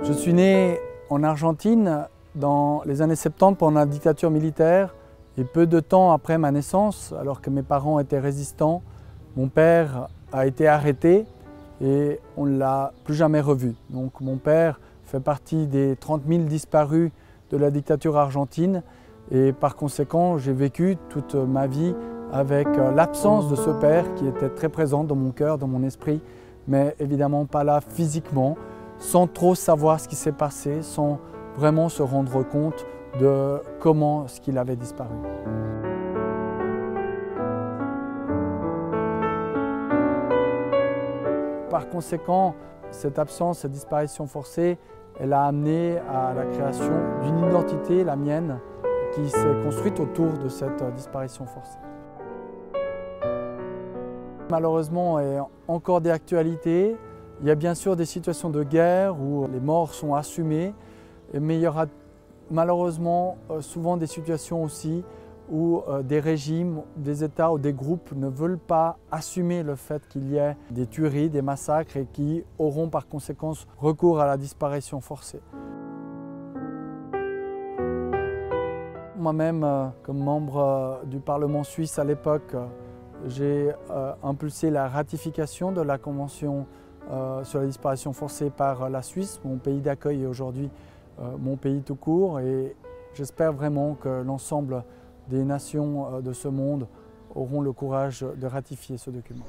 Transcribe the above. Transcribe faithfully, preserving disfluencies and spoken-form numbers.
Je suis né en Argentine dans les années soixante-dix pendant la dictature militaire et peu de temps après ma naissance, alors que mes parents étaient résistants, mon père a été arrêté et on ne l'a plus jamais revu. Donc mon père fait partie des trente mille disparus de la dictature argentine et par conséquent j'ai vécu toute ma vie avec l'absence de ce père qui était très présent dans mon cœur, dans mon esprit, mais évidemment pas là physiquement, sans trop savoir ce qui s'est passé, sans vraiment se rendre compte de comment ce qu'il avait disparu. Par conséquent, cette absence, cette disparition forcée, elle a amené à la création d'une identité, la mienne, qui s'est construite autour de cette disparition forcée. Malheureusement, est encore d'actualité. Il y a bien sûr des situations de guerre où les morts sont assumés, mais il y aura malheureusement souvent des situations aussi où des régimes, des États ou des groupes ne veulent pas assumer le fait qu'il y ait des tueries, des massacres et qui auront par conséquence recours à la disparition forcée. Moi-même, comme membre du Parlement suisse à l'époque, j'ai impulsé la ratification de la Convention sur la disparition forcée par la Suisse, mon pays d'accueil et aujourd'hui mon pays tout court. Et j'espère vraiment que l'ensemble des nations de ce monde auront le courage de ratifier ce document.